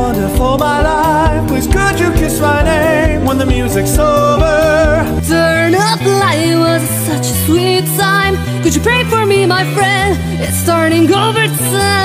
wonder for my life, please could you kiss my name when the music's over? Turn up the light, it was such a sweet time. Could you pray for me, my friend? It's starting overtime.